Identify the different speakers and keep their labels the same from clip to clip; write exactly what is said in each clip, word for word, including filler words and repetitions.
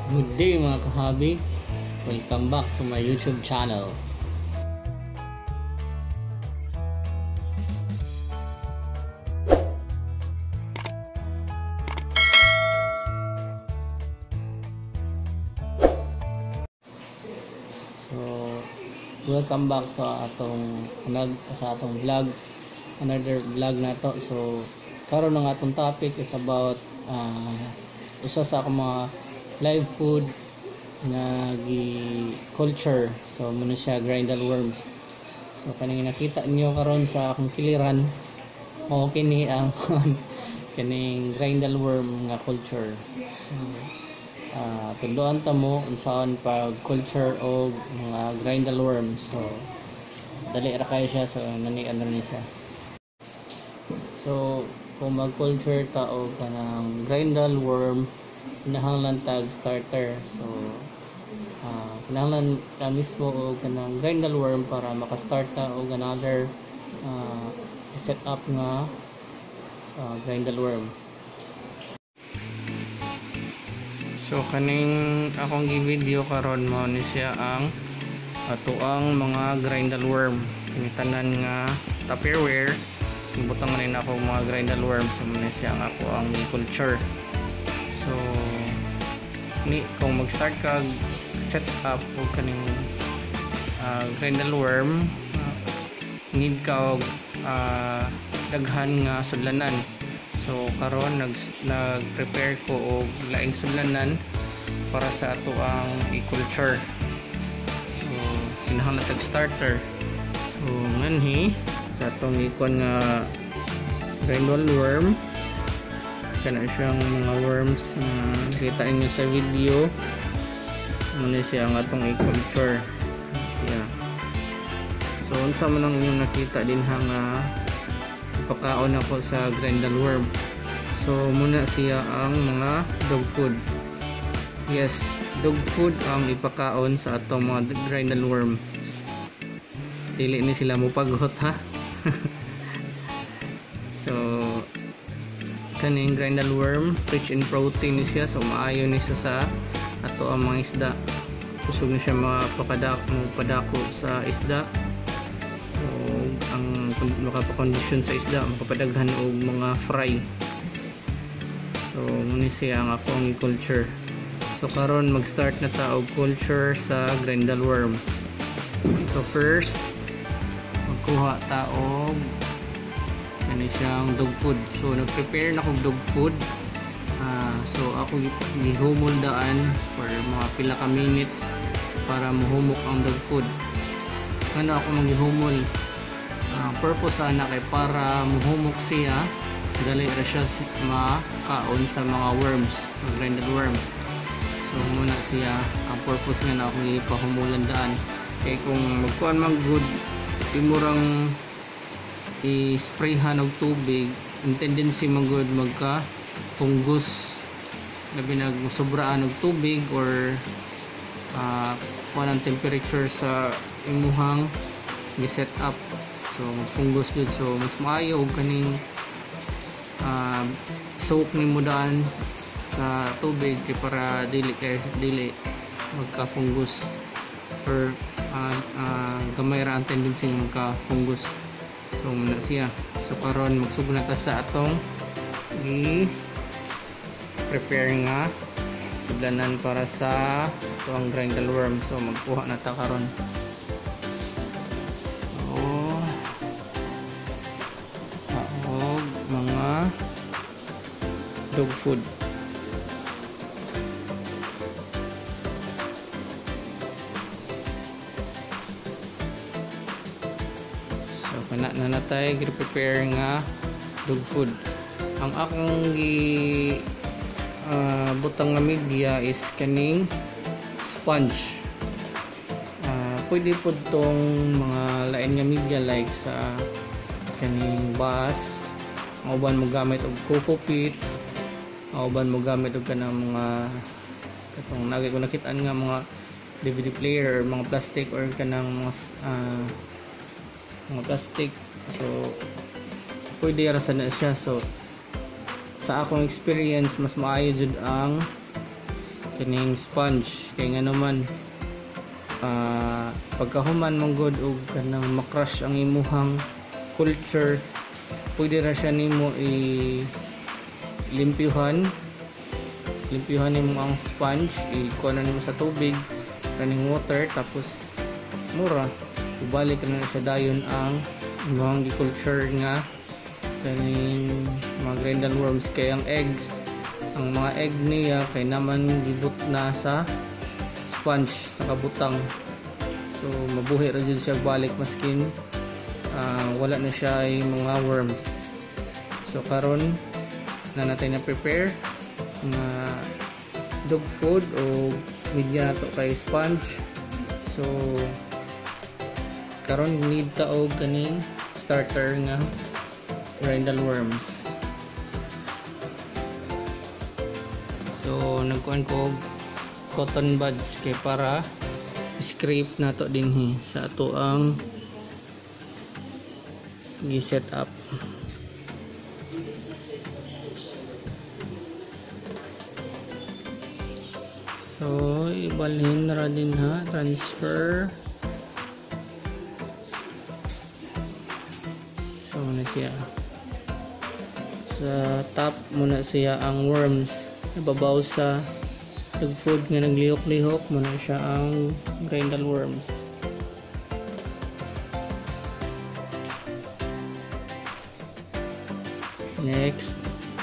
Speaker 1: Good day mga kahabi, welcome back to my YouTube channel. So welcome back sa atong sa atong vlog, another vlog na to. So karon ng atong topic is about uh, usa sa akong mga live food nga gi culture. So muna siya grindal worms. So kaning nakita niyo karon sa akong kiliran o kini ang kaning grindal worm nga culture. So uh, tunduan ta mo unsaon pag culture og mga grindal worms. So dali ra kay siya, so nanian ra ni siya. So kung mag culture ta og kanang grindal worm, kinahanglan tag starter. So uh, kinahanglan ta mismo og kanang grindal worm para maka-start ta og another uh, setup nga uh, grindal worm. So kaning akong gi-video karon mo ni siya ang atuang mga grindal worm. Kini tanan nga Tupperware, ibutang rin ako mga grindal worm. So muna siya ang ako ang culture. So ni kung mag-start ka set up og kaning uh, grindal worm, uh, need ka og uh, daghan nga sudlanan. So karon nag nag-prepare ko og laing sudlanan para sa ato ang i-culture. So kinahanglan tag starter. So nganhi sa atong ikon nga grindal worm, kana siyang mga worms na uh, kita niyo sa video. Muna siya ang atong i-culture siya. So unsa man ang inyong nakita din hang uh, pakaon ako sa grindal worm. So muna siya ang mga dog food. Yes, dog food ang ipakaon sa atong mga grindal worm. Dili ni sila mo paghot ha. So kaning grindal worm rich in protein ni siya, so maayo ni siya sa ato ang mga isda. Kusog na siya mapakadako padako sa isda. So ang makapakondisyon sa isda, makapadaghan og mga fry. So muna siya ang ako ang culture. So karon mag-start na ta og culture sa grindal worm. So first magkuha ta og ano siyang dog food. So nag-prepare na kong dog food. Uh, so ako gihumol daan for mga pila ka minutes para mahumok ang dog food. Ano ako maghihumol? Uh, purpose ana kay para mahumok siya, dali ra siya makaon sa mga worms, mga grindal worms. So muna siya ang purpose nga na ako ipahumulan daan. Kay kung magkuan man good, imurang i-sprayhan og tubig, ang tendency man good magka tunggos, labi nag sobraan og tubig or uh, kuan ang temperature sa imuhang gi-set up. So magpunggos good. So mas maayo og kaning uh, soak nimo daan sa tubig kay para dili kay dili magka-fungus or uh, uh, gamay ra ang tendency magka fungus. So muna siya. So karon magsugod na ta sa atong i prepare nga sudlanan para sa atong grindal worm. So magkuha na ta karon. So taog mga dog food. Na na natay gi-prepare nga dog food. Ang akong gi uh, butang nga media is kaning sponge. Uh, pwede po tong mga lain nga media like sa kaning bass. Mauban mo gamit og coco peat. Mauban mo gamit og kanang mga katong nagay ko nakitaan nga mga D V D player or mga plastic or kanang mga uh, mga plastic. So pwede ra sana siya. So sa akong experience mas maayo jud ang kining sponge kay nga naman uh, pagkahuman mong good og kanang makrush ang imuhang culture, pwede ra siya nimo i limpyuhan limpyuhan nimo ang sponge, ikuha na nimo sa tubig kaning water, tapos mura ibalik na siya dayon ang imuhang culture nga kaning mga grindal worms. Kay ang eggs, ang mga egg niya kay naman gibut na sa sponge, nakabutang, so mabuhi ra jud siya balik maskin uh, wala na siya ay mga worms. So karon na natin na prepare nga dog food o media nato kay sponge. So karon need ta og kaning starter nga grindal worms. So nagkuhan ko cotton buds kay para scrape nato dinhi sa ato ang gi-set up. So ibalhin na din ha, transfer. So muna siya sa top, muna siya ang worms, nababaw sa dog food nga naglihok-lihok, muna siya ang grindal worms. Next,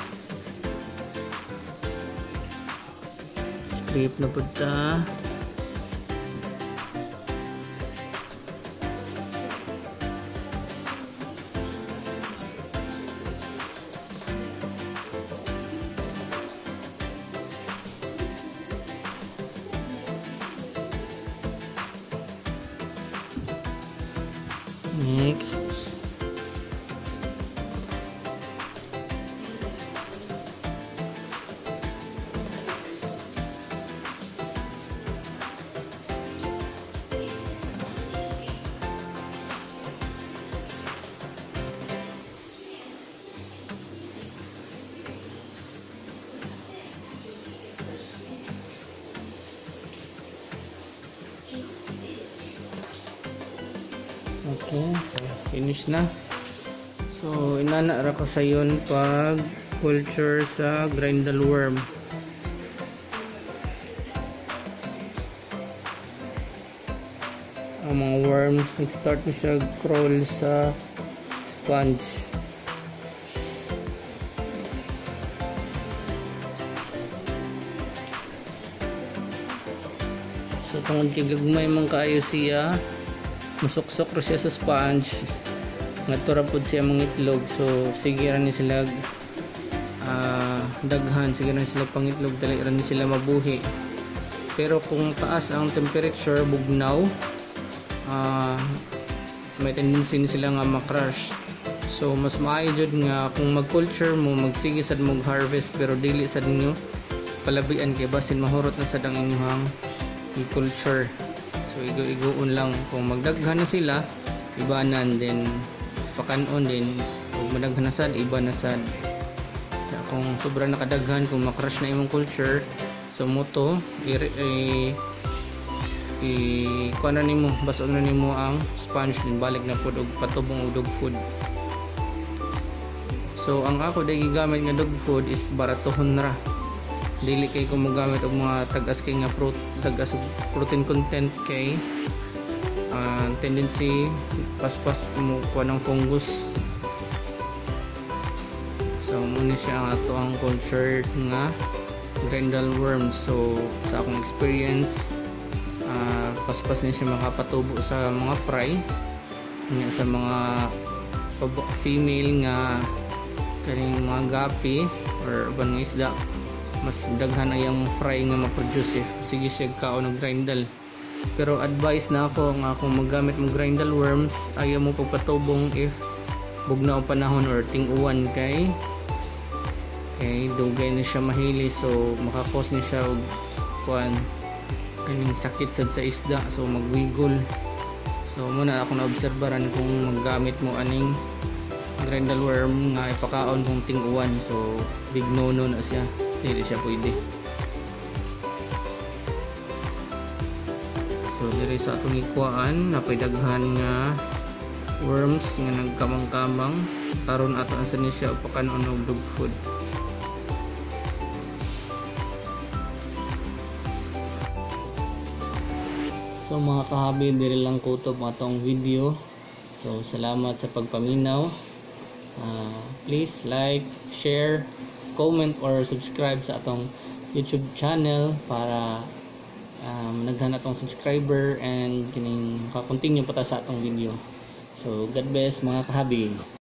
Speaker 1: scrape na punta. Next, okay, so finish na. So inana ra ko sayon pag culture sa grindal worm. Ang mga worms nag-start na siya crawl sa sponge. So tungod kay gagmay man kaayo siya, musuksok ra siya sa sponge, ngadto ra pud siya mga itlog. So sige ra ni sila uh, daghan, sige ra sila pangitlog, dali ra ni sila mabuhi. Pero kung taas ang temperature, bugnaw, uh, may tendency ni sila nga makrush. So mas maayo jud nga kung mag-culture mo, magsige sad mo harvest, pero dili sad ninyo palabian kay basin mahurot na sad ang inyong i-culture. So igo-igoon lang, kung magdaghan na sila ibanan, then pakanon din, kung madaghan na sad iba na sad. So, kung sobra nakadaghan, kung makrush na imong culture, so moto i i, i kuha na nimo, baso na nimo ang sponge, din balik na pud og patubong og dog food. So ang ako day gigamit nga dog food is baratohon ra, dili kay ko mogamit og mga tagas kay nga pro, tagas protein content kay uh, tendency paspas mo kuha ng fungus. So muna siya ang ato ang culture nga grindal worms. So sa akong experience, uh, paspas niya siya makapatubo sa mga fry nga, sa mga female nga kaning mga gapi or uban nga isda, mas daghan ayang fry nga ma-produce eh. Sige siya kao ng grindal. Pero advice na ako nga kung maggamit mo grindal worms, ayaw mo pagpatubong if bugnaw panahon or ting-uwan, kay kay dugay na siya mahili. So makakos ni siya og kuan kaning sakit sad sa isda, so magwigol. So muna ako na obserbaran kung maggamit mo aning grindal worm nga ipakaon kung ting-uwan. So big no no na siya, hindi siya pwede. So diri sa atong ikuan napay daghan nga worms nga nagkamang-kamang karon ato ang sani siya pakanon og dog food. So mga kahabi, diri lang kutob atong video. So salamat sa pagpaminaw. Uh, please like, share, comment or subscribe sa atong YouTube channel para um, naghan atong subscriber and kining maka-continue pa ta sa atong video. So God bless mga kahabi.